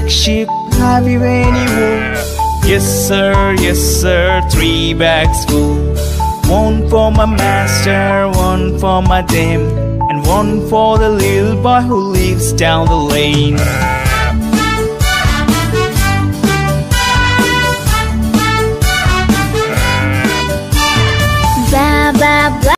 black sheep, have you any wool? Yes sir, 3 bags full. One for my master, one for my dame, and one for the little boy who lives down the lane.